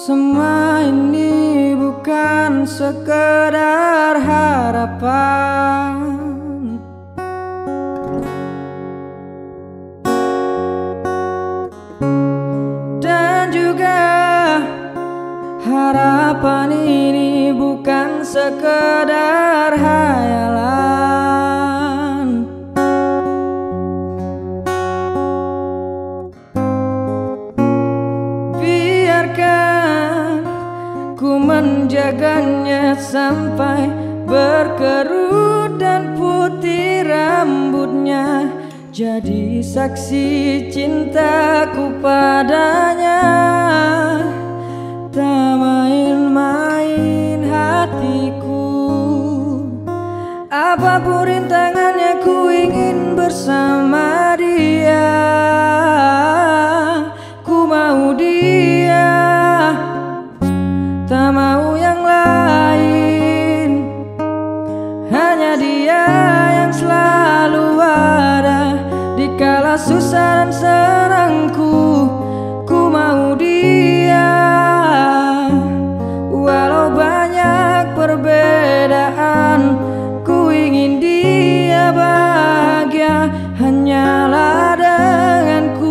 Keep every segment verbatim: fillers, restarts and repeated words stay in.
Semua ini bukan sekedar harapan, dan juga harapan ini bukan sekedar hayalan. Biarkan ku menjaganya sampai berkerut dan putih rambutnya, jadi saksi cintaku padanya. Tak main-main hatiku, apapun rintangannya ku ingin bersama dia. Ku mau dia, tak mau yang lain. Hanya dia yang selalu ada di kala susah dan senangku. Ku mau dia, walau banyak perbedaan. Ku ingin dia bahagia, hanyalah denganku.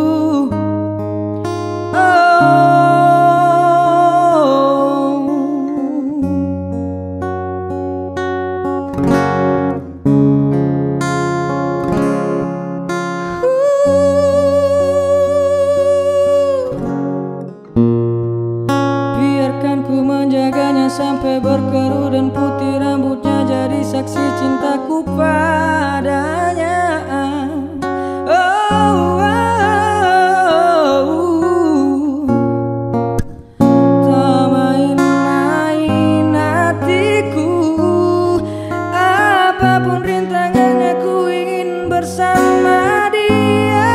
Sampai berkerut dan putih rambutnya, jadi saksi cintaku padanya. Oh, oh, oh. Tak main-main hatiku, apapun rintangannya ku ingin bersama dia.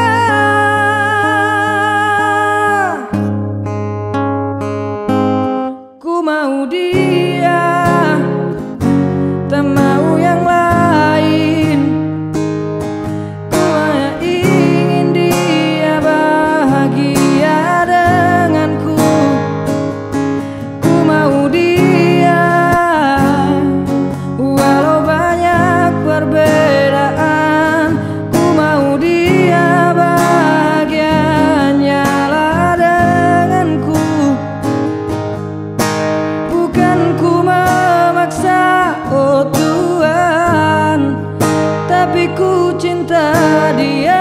Ku mau dia, tak mau yang lain. Ku hanya ingin dia bahagia denganku. Ku mau dia, walau banyak perbedaan. Ku mau dia bahagia, hanyalah denganku. Bukan ku memaksa, oh Tuhan, tapi ku cinta dia.